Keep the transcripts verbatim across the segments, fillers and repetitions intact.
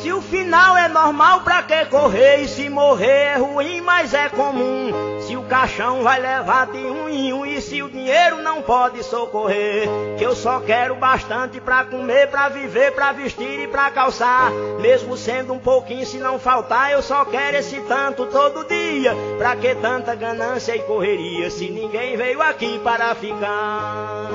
Se o final é normal, pra que correr? E se morrer é ruim, mas é comum. Se o caixão vai levar de um em um, e se o dinheiro não pode socorrer, que eu só quero bastante pra comer, pra viver, pra vestir e pra calçar. Mesmo sendo um pouquinho, se não faltar, eu só quero esse tanto todo dia. Pra que tanta ganância e correria, se ninguém veio aqui para ficar?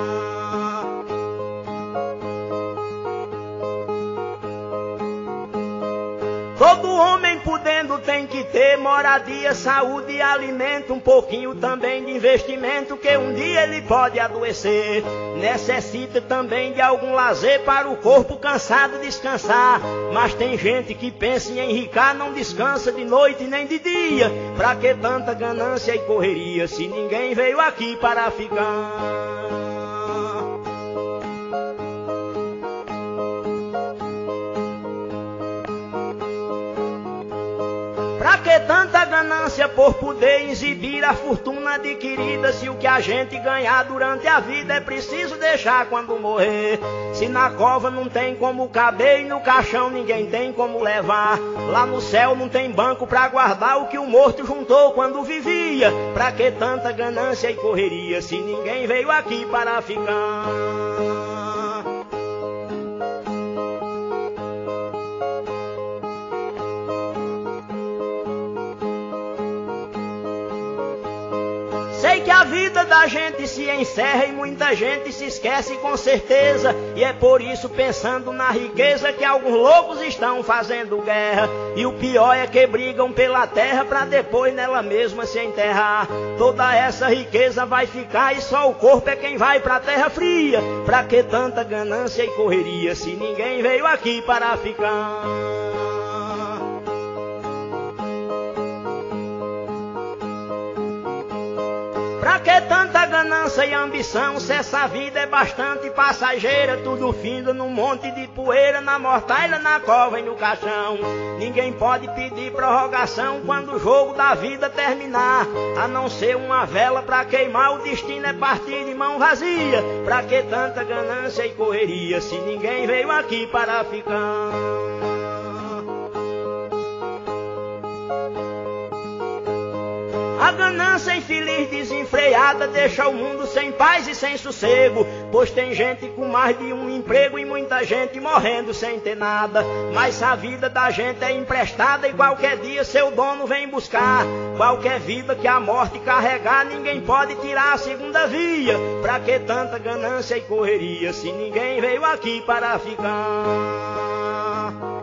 Todo homem podendo tem que ter moradia, saúde e alimento, um pouquinho também de investimento, que um dia ele pode adoecer. Necessita também de algum lazer para o corpo cansado descansar. Mas tem gente que pensa em enricar, não descansa de noite nem de dia. Pra que tanta ganância e correria, se ninguém veio aqui para ficar? Pra que tanta ganância por poder exibir a fortuna adquirida, se o que a gente ganhar durante a vida é preciso deixar quando morrer? Se na cova não tem como caber e no caixão ninguém tem como levar, lá no céu não tem banco pra guardar o que o morto juntou quando vivia. Pra que tanta ganância e correria, se ninguém veio aqui para ficar? Sei que a vida da gente se encerra e muita gente se esquece com certeza. E é por isso, pensando na riqueza, que alguns loucos estão fazendo guerra. E o pior é que brigam pela terra pra depois nela mesma se enterrar. Toda essa riqueza vai ficar e só o corpo é quem vai pra terra fria. Pra que tanta ganância e correria, se ninguém veio aqui para ficar? Pra que tanta ganância e ambição, se essa vida é bastante passageira? Tudo finda num monte de poeira, na mortalha, na cova e no caixão. Ninguém pode pedir prorrogação quando o jogo da vida terminar, a não ser uma vela pra queimar. O destino é partir de mão vazia. Pra que tanta ganância e correria, se ninguém veio aqui para ficar? A ganância infeliz desenfreada deixa o mundo sem paz e sem sossego, pois tem gente com mais de um emprego e muita gente morrendo sem ter nada. Mas a vida da gente é emprestada e qualquer dia seu dono vem buscar. Qualquer vida que a morte carregar, ninguém pode tirar a segunda via. Pra que tanta ganância e correria, se ninguém veio aqui para ficar?